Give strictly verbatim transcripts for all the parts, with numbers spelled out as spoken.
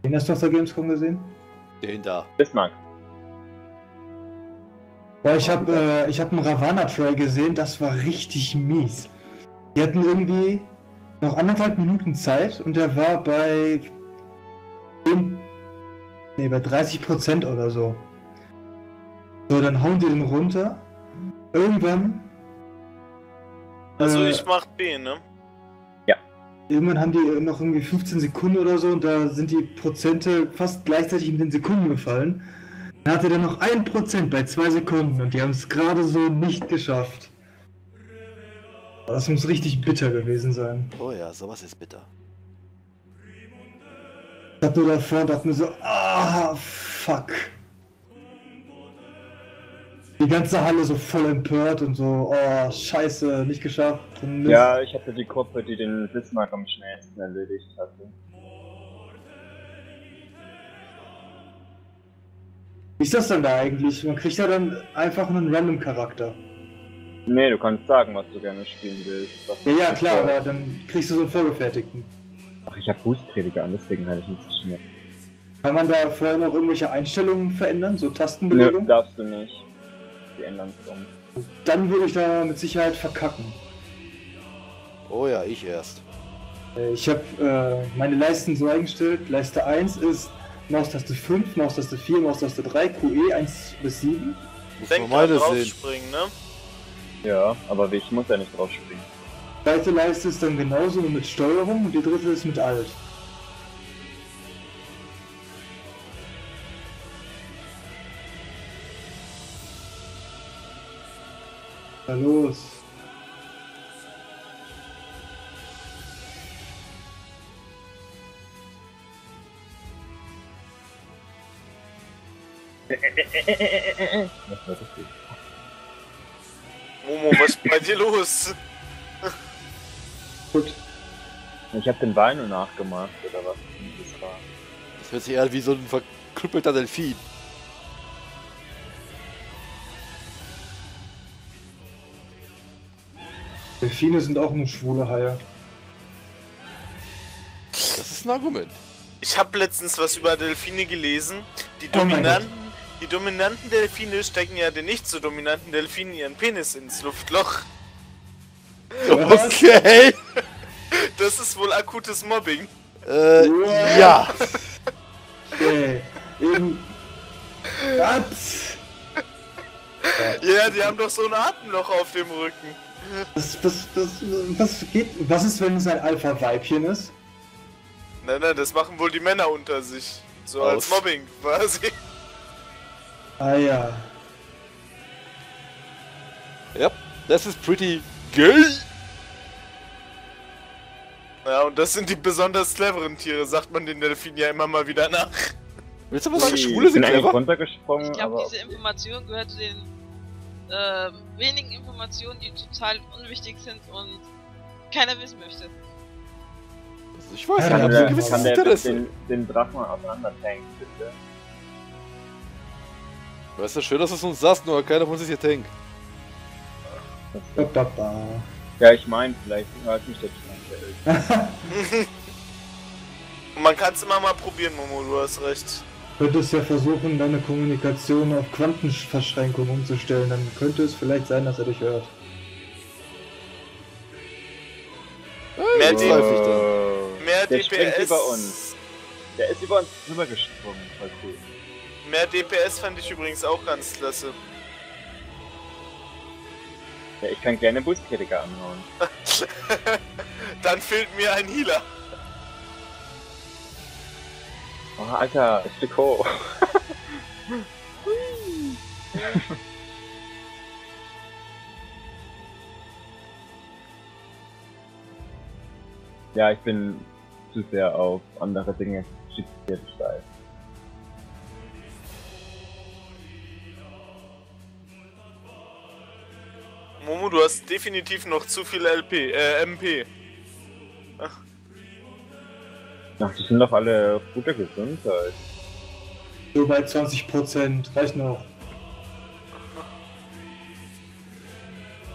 Den hast du auf der Gamescom gesehen? Den da. Bismarck. Boah, ich hab, äh, ich hab einen Ravana-Trail gesehen, das war richtig mies. Die hatten irgendwie noch anderthalb Minuten Zeit und der war bei... Nee, bei dreißig Prozent oder so. So, dann hauen die den runter. Irgendwann... Also äh, ich mach B, ne? Irgendwann haben die noch irgendwie fünfzehn Sekunden oder so und da sind die Prozente fast gleichzeitig mit den Sekunden gefallen. Dann hatte der noch ein Prozent bei zwei Sekunden und die haben es gerade so nicht geschafft. Das muss richtig bitter gewesen sein. Oh ja, sowas ist bitter. Ich hab nur davor und dachte mir so, ah, fuck. Die ganze Halle so voll empört und so, oh, scheiße, nicht geschafft. Und Ja, ich hatte die Gruppe, die den Bismarck am schnellsten erledigt hatte. Wie ist das dann da eigentlich? Man kriegt ja dann einfach einen Random-Charakter. Nee, du kannst sagen, was du gerne spielen willst. Was Ja, ja, du klar, willst. aber dann kriegst du so einen vorgefertigten. Ach, ich hab Boost-Prediger an, deswegen hatte ich nicht so schnell. Kann man da vorher noch irgendwelche Einstellungen verändern, so Nö, Tastenbelegung? darfst du nicht. Die ändern es um. Dann würde ich da mit Sicherheit verkacken. Oh ja, ich erst. Äh, Ich habe äh, meine Leisten so eingestellt. Leiste eins ist Maustaste fünf, Maustaste vier, Maustaste drei, Q E eins bis sieben. Muss Denk man dran, meine sehen. rausspringen, ne? Ja, aber ich muss ja nicht drauf springen. Die zweite Leiste ist dann genauso nur mit Steuerung und die dritte ist mit Alt. Na los. Das war richtig. Momo, was ist bei dir los? Gut. Ich hab den Ball nur nachgemacht, oder was das war. Das hört sich eher wie so ein verkrüppelter Delfin. Delfine sind auch nur schwule Haie. Das ist ein Argument. Ich habe letztens was über Delfine gelesen. Die Oh mein dominanten, die dominanten Delfine stecken ja den nicht so dominanten Delfinen ihren Penis ins Luftloch. Okay. Das ist wohl akutes Mobbing. Äh, Wow. ja. Okay. Eben. Was? Ja, die haben doch so ein Atemloch auf dem Rücken. Was, was, was, was geht? Was ist, wenn es ein Alpha-Weibchen ist? Nein, nein, das machen wohl die Männer unter sich. So als Aus. Mobbing quasi. Ah ja. Ja, das ist pretty gay. Ja, und das sind die besonders cleveren Tiere, sagt man den Delfinen ja immer mal wieder nach. Willst du mal sagen, Ich Schwule sind bin eigentlich clever? runtergesprungen, Ich glaube, aber diese Information gehört zu den äh, wenigen Informationen, die total unwichtig sind und keiner wissen möchte. Also ich weiß Ja, nicht, ich kann hab so der, ein gewisses kann der Interesse. den, den Drachen mal auseinander tanken, bitte? Weißt du, schön, dass du es uns sagst, nur keiner von uns ist hier Tank. Ba, ba, ba. Ja, ich meine, vielleicht hört mich der Tank. Und man kann es immer mal probieren, Momo, du hast recht. Könntest ja versuchen, deine Kommunikation auf Quantenverschränkung umzustellen, dann könnte es vielleicht sein, dass er dich hört. Mehr, Jetzt D zweifle ich dann. mehr Der D P springt S. über uns. Der ist über uns drüber gesprungen, voll cool. Mehr D P S fand ich übrigens auch ganz klasse. Ja, ich kann gerne Boost-Kritiker anhauen. Dann fehlt mir ein Healer. Oh, Alter, ein Stück hoch. Ja, ich bin zu sehr auf andere Dinge fixiert, ich weiß. Momo, du hast definitiv noch zu viel L P, äh, M P. Ach, die sind doch alle auf guter Gesundheit. So bei zwanzig Prozent, reicht noch.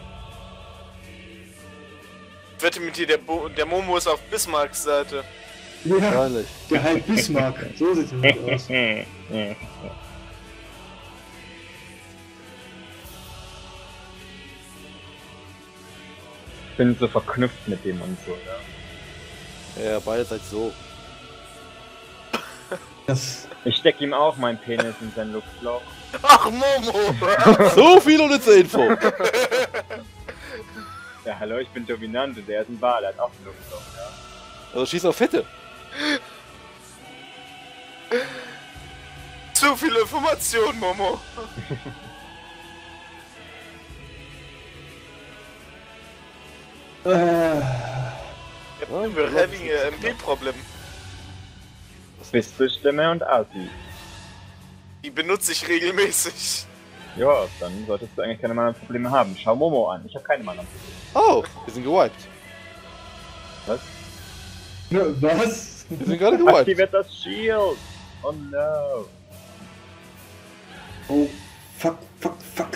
Ich wette mit dir, der, Bo der Momo ist auf Bismarcks Seite. Ja, Wahrscheinlich. der Hype Bismarck. So sieht es nämlich aus. Ich bin so verknüpft mit dem und so, ja. Ja, beide seid so. Das, Ich steck ihm auch meinen Penis in sein Luftloch. Ach, Momo! So viel unnütze Info. Ja, hallo, ich bin dominant und der ist ein Wal, der hat auch ein Luftloch, ja. Also schieß auf Fette. Zu viele Informationen, Momo! äh, We're having a M P-Problem. Bist du Stimme und Assi. Die benutze ich regelmäßig. Ja, dann solltest du eigentlich keine Mana-Probleme haben. Schau Momo an, ich habe keine Mana-Probleme. Oh, wir sind gewiped. Was? ne, was? Wir sind gerade gewiped. Aktiviert das Shield! Oh no! Oh, fuck, fuck, fuck.